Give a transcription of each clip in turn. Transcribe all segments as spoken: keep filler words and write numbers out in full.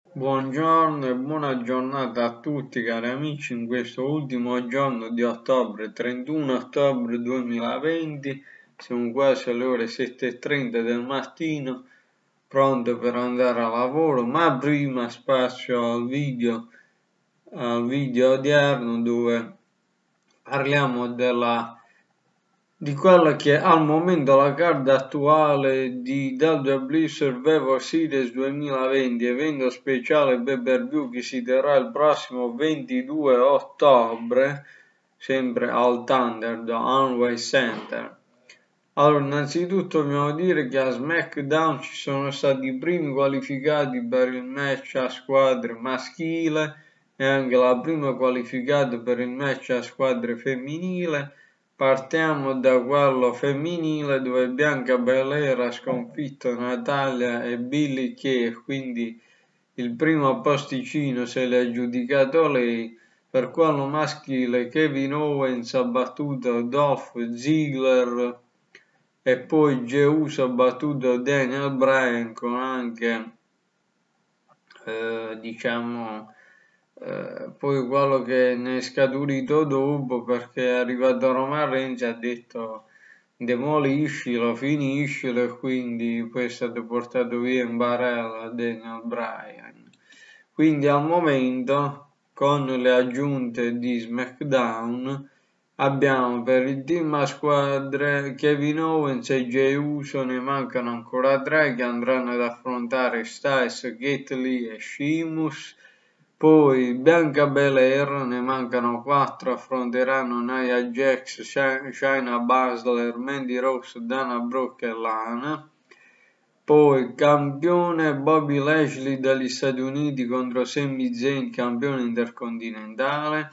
Buongiorno e buona giornata a tutti cari amici in questo ultimo giorno di ottobre, trentuno ottobre duemilaventi, siamo quasi alle ore sette e trenta del mattino, pronto per andare a lavoro, ma prima spazio al video, al video odierno dove parliamo della di quella che è al momento la carta attuale di W W E Survivor Series duemilaventi, evento speciale pay per view che si terrà il prossimo ventidue ottobre, sempre al Thunderdome Hanway Center. Allora, innanzitutto dobbiamo dire che a SmackDown ci sono stati i primi qualificati per il match a squadre maschile e anche la prima qualificata per il match a squadre femminile. Partiamo da quello femminile dove Bianca Belair ha sconfitto Natalia e Billie Kay, quindi il primo posticino se l'è aggiudicato lei. Per quello maschile Kevin Owens ha battuto Dolph Ziggler e poi Jey Uso ha battuto Daniel Bryan con anche eh, diciamo eh, poi quello che ne è scaturito dopo, perché è arrivato Roman Reigns e ha detto demoliscilo, finiscilo, e quindi poi è stato portato via in barella Daniel Bryan. Quindi al momento con le aggiunte di SmackDown abbiamo per il team a squadre Kevin Owens e Jey Uso, ne mancano ancora tre che andranno ad affrontare Styles, Keith Lee e Sheamus. Poi Bianca Belair, ne mancano quattro, affronteranno Nia Jax, Shayna Baszler, Mandy Rose, Dana Brooke e Lana. Poi campione Bobby Lashley dagli Stati Uniti contro Sami Zayn, campione intercontinentale.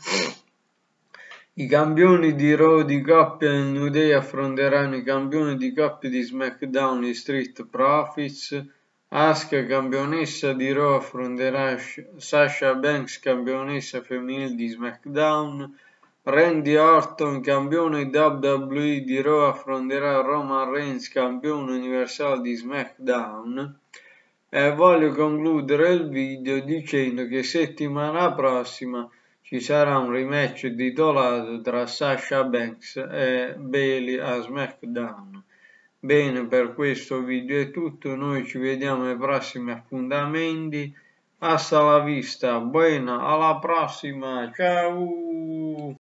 I campioni di Raw di coppia nel New Day affronteranno i campioni di coppia di SmackDown, gli Street Profits. Asuka, campionessa di Raw, affronterà Sasha Banks, campionessa femminile di SmackDown. Randy Orton, campione W W E di Raw, affronterà Roman Reigns, campione universale di SmackDown. E voglio concludere il video dicendo che settimana prossima ci sarà un rematch titolato tra Sasha Banks e Bayley a SmackDown. Bene, per questo video è tutto, noi ci vediamo ai prossimi appuntamenti. Hasta la vista, buona, alla prossima, ciao!